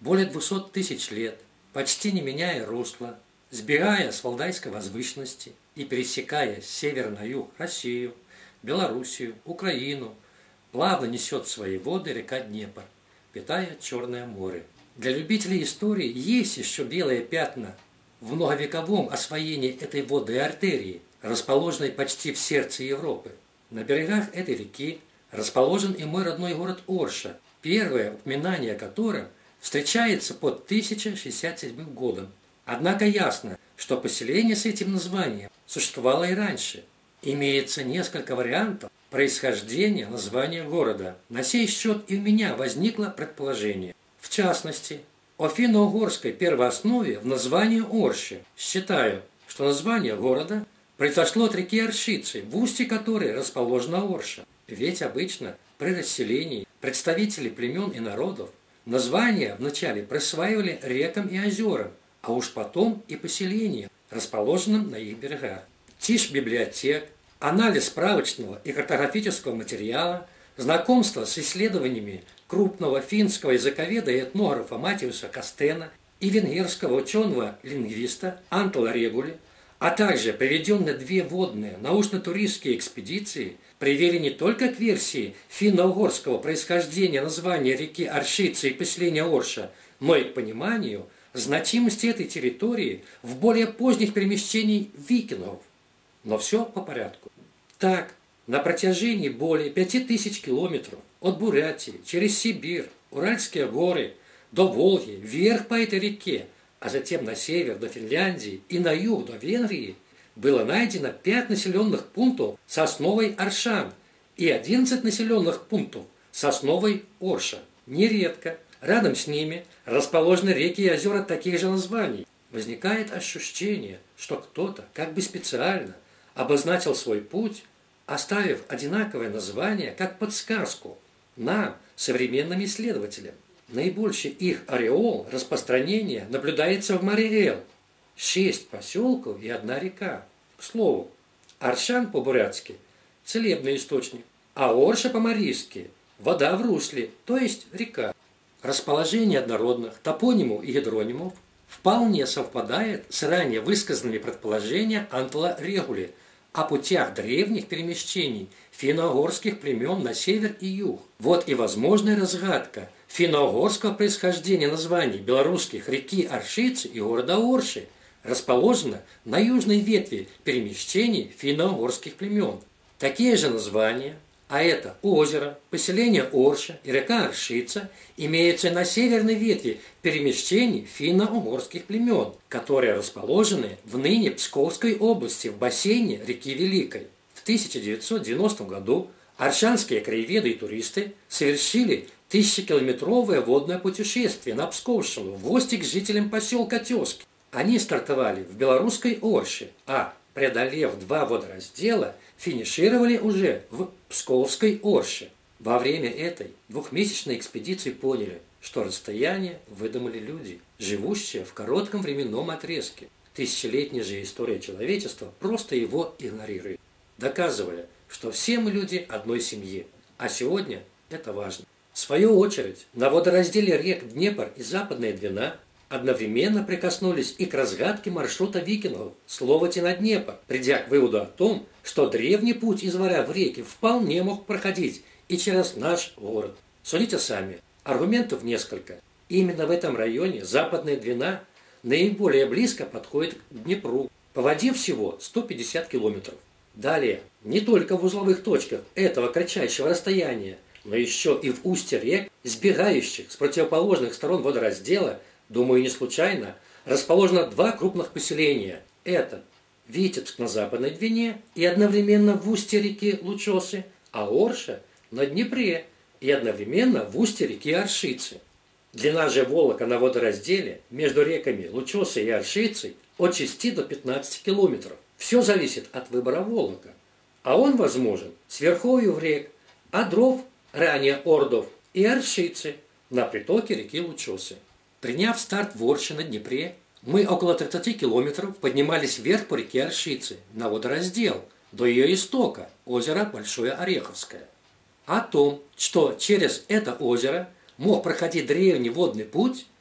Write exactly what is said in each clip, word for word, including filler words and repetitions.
более двухсот тысяч лет, почти не меняя русла, сбегая с Валдайской возвышенности и пересекая с севера на юг Россию, Белоруссию, Украину, плавно несет свои воды река Днепр, питая Черное море. Для любителей истории есть еще белые пятна в многовековом освоении этой водной артерии, расположенной почти в сердце Европы. На берегах этой реки расположен и мой родной город Орша, первое упоминание о котором встречается под тысяча шестьдесят седьмым годом. Однако ясно, что поселение с этим названием существовало и раньше. Имеется несколько вариантов происхождения названия города. На сей счет и у меня возникло предположение. В частности, о финно-угорской первооснове в названии Орши. Считаю, что название города произошло от реки Оршицы, в устье которой расположена Орша. Ведь обычно при расселении представители племен и народов названия вначале присваивали рекам и озерам, а уж потом и поселениям, расположенным на их берегах. Тишь библиотек, анализ справочного и картографического материала, знакомство с исследованиями крупного финского языковеда и этнографа Матиуса Кастена и венгерского ученого-лингвиста Антола Регули, а также приведенные две водные научно-туристские экспедиции привели не только к версии финно-угорского происхождения названия реки Оршицы и поселения Орша, но и к пониманию значимости этой территории в более поздних перемещениях викингов. Но все по порядку. Так, на протяжении более пяти тысяч километров от Бурятии через Сибирь, Уральские горы до Волги, вверх по этой реке, а затем на север до Финляндии и на юг до Венгрии, было найдено пять населенных пунктов с основой Оршан и одиннадцать населенных пунктов с основой Орша. Нередко рядом с ними расположены реки и озера таких же названий. Возникает ощущение, что кто-то как бы специально обозначил свой путь, оставив одинаковое название как подсказку нам, современным исследователям. Наибольший их ореол распространения наблюдается в море Эл. Шесть поселков и одна река. К слову, Оршан по-бурятски – целебный источник, а Орша по-марийски – вода в русле, то есть река. Расположение однородных топонимов и гидронимов вполне совпадает с ранее высказанными предположениями Антола Регули о путях древних перемещений финно-угорских племен на север и юг. Вот и возможная разгадка финно-угорского происхождения названий белорусских реки Оршицы и города Орши, расположена на южной ветви перемещений финно-угорских племен. Такие же названия, а это озеро, поселение Орша и река Оршица, имеются на северной ветви перемещений финно-угорских племен, которые расположены в ныне Псковской области в бассейне реки Великой. В тысяча девятьсот девяностом году оршанские краеведы и туристы совершили тысячекилометровое водное путешествие на Псковщину в гости к жителям поселка Тезки. Они стартовали в белорусской Орше, а, преодолев два водораздела, финишировали уже в Псковской Орше. Во время этой двухмесячной экспедиции поняли, что расстояние выдумали люди, живущие в коротком временном отрезке. Тысячелетняя же история человечества просто его игнорирует, доказывая, что все мы люди одной семьи. А сегодня это важно. В свою очередь, на водоразделе рек Днепр и Западная Двина одновременно прикоснулись и к разгадке маршрута викингов с Ловати на Днепр, придя к выводу о том, что древний путь из Варя в реки вполне мог проходить и через наш город. Судите сами, аргументов несколько. Именно в этом районе Западная Двина наиболее близко подходит к Днепру, по воде всего сто пятьдесят километров. Далее, не только в узловых точках этого кратчайшего расстояния, но еще и в устье рек, сбегающих с противоположных сторон водораздела, думаю, не случайно, расположено два крупных поселения. Это Витебск на Западной Двине и одновременно в устье реки Лучосы, а Орша на Днепре и одновременно в устье реки Оршицы. Длина же волока на водоразделе между реками Лучосы и Оршицей от шести до пятнадцати километров. Все зависит от выбора волока. А он возможен с верховьев рек Одров, ранее Ордов, и Оршицы на притоке реки Лучосы. Приняв старт в Орше на Днепре, мы около тридцати километров поднимались вверх по реке Оршицы на водораздел до ее истока, озера Большое Ореховское. О том, что через это озеро мог проходить древний водный путь,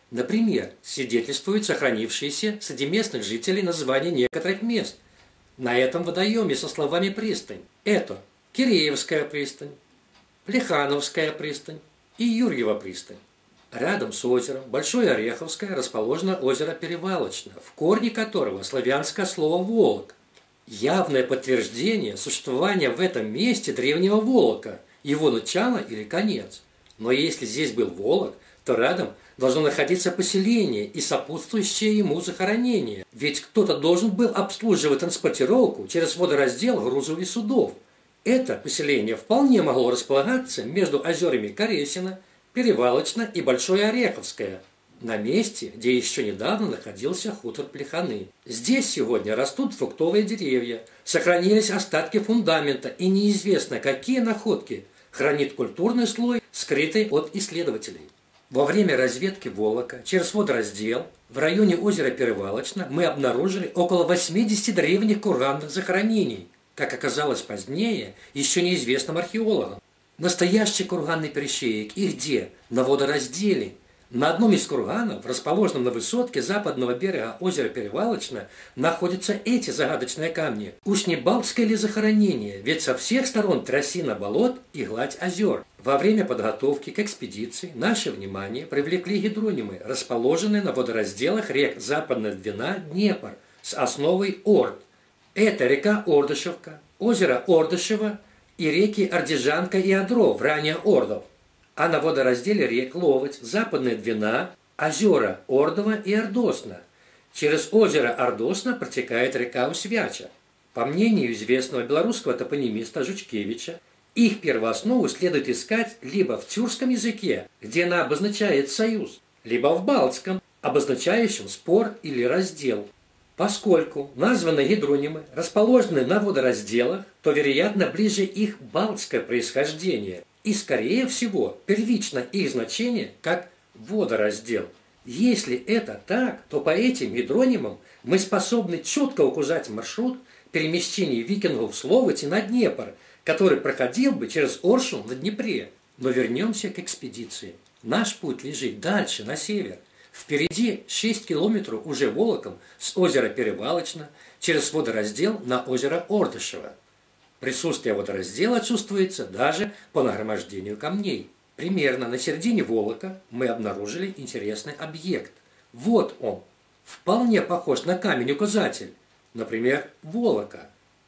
Например, свидетельствуют сохранившиеся среди местных жителей названия некоторых мест на этом водоеме со словами «пристань». Это Киреевская пристань, Плехановская пристань и Юрьева пристань. Рядом с озером Большое Ореховское расположено озеро Перевалочное, в корне которого славянское слово «волок». Явное подтверждение существования в этом месте древнего Волока, его начало или конец. Но если здесь был Волок, то рядом должно находиться поселение и сопутствующее ему захоронение. Ведь кто-то должен был обслуживать транспортировку через водораздел грузов и судов. Это поселение вполне могло располагаться между озерами Каресина, Перевалочно и Большое Ореховское, на месте, где еще недавно находился хутор Плеханы. Здесь сегодня растут фруктовые деревья, сохранились остатки фундамента, и неизвестно, какие находки хранит культурный слой, скрытый от исследователей. Во время разведки Волока через водораздел в районе озера Перевалочно мы обнаружили около восьмидесяти древних курганных захоронений, как оказалось позднее, еще неизвестным археологам. Настоящий курганный перешеек и где? На водоразделе. На одном из курганов, расположенном на высотке западного берега озера Перевалочно, находятся эти загадочные камни. Уж не балтское ли захоронение, ведь со всех сторон трясина болот и гладь озер. Во время подготовки к экспедиции наше внимание привлекли гидронимы, расположенные на водоразделах рек Западная Двина, Днепр, с основой Орд. Это река Ордышевка, озеро Ордышево и реки Ордежанка и Одров, ранее Ордов. А на водоразделе рек Ловоть, Западная Двина, озера Ордова и Ордосна. Через озеро Ордосна протекает река Усвяча. По мнению известного белорусского топонимиста Жучкевича, их первооснову следует искать либо в тюркском языке, где она обозначает «союз», либо в балтском, обозначающем «спор» или «раздел». Поскольку названные гидронимы расположены на водоразделах, то, вероятно, ближе их балтское происхождение, и, скорее всего, первично их значение как водораздел. Если это так, то по этим гидронимам мы способны четко указать маршрут перемещения викингов с Ловоти на Днепр, который проходил бы через Оршун на Днепре. Но вернемся к экспедиции. Наш путь лежит дальше, на север. Впереди шесть километров уже волоком с озера Перевалочно через водораздел на озеро Ордышево. Присутствие водораздела чувствуется даже по нагромождению камней. Примерно на середине Волока мы обнаружили интересный объект. Вот он, вполне похож на камень-указатель, например, Волока.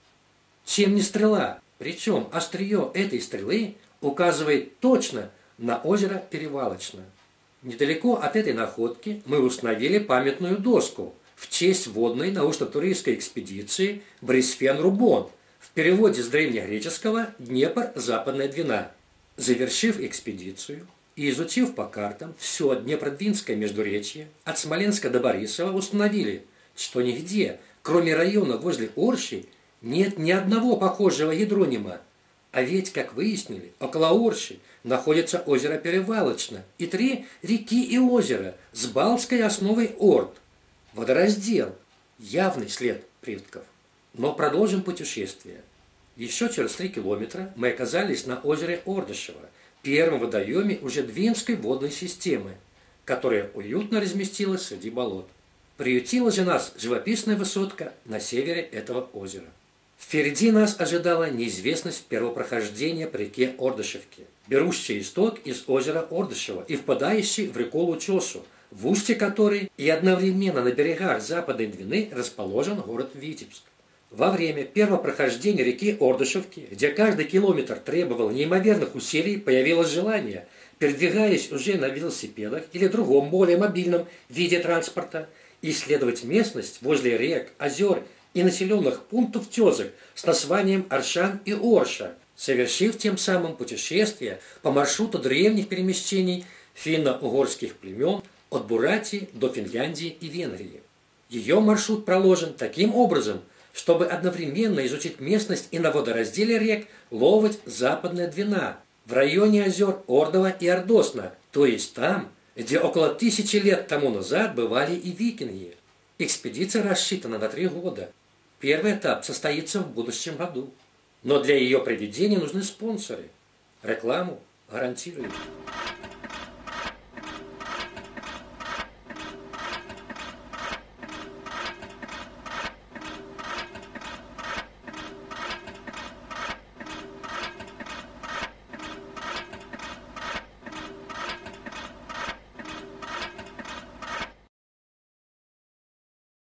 Чем не стрела, причем острие этой стрелы указывает точно на озеро Перевалочно. Недалеко от этой находки мы установили памятную доску в честь водной научно-туристской экспедиции Брисфен-Рубон, в переводе с древнегреческого «Днепр, Западная Двина». Завершив экспедицию и изучив по картам все Днепродвинское междуречье от Смоленска до Борисова, установили, что нигде, кроме района возле Орши, нет ни одного похожего гидронима. А ведь, как выяснили, около Орши находится озеро Перевалочно и три реки и озера с балтской основой Орд. Водораздел – явный след предков. Но продолжим путешествие. Еще через три километра мы оказались на озере Ордышево, первом водоеме уже Двинской водной системы, которая уютно разместилась среди болот. Приютила же нас живописная высотка на севере этого озера. Впереди нас ожидала неизвестность первопрохождения по реке Ордышевки, берущей исток из озера Ордышева и впадающей в реку Лучосу, в устье которой и одновременно на берегах Западной Двины расположен город Витебск. Во время первого прохождения реки Ордышевки, где каждый километр требовал неимоверных усилий, появилось желание, передвигаясь уже на велосипедах или другом более мобильном виде транспорта, исследовать местность возле рек, озер и населенных пунктов тезок с названием Оршан и Орша, совершив тем самым путешествие по маршруту древних перемещений финно-угорских племен от Буратии до Финляндии и Венгрии. Ее маршрут проложен таким образом, чтобы одновременно изучить местность и на водоразделе рек Ловоть, Западная Двина, в районе озер Ордова и Ордосна, то есть там, где около тысячи лет тому назад бывали и викинги. Экспедиция рассчитана на три года. Первый этап состоится в будущем году. Но для ее проведения нужны спонсоры. Рекламу гарантируют.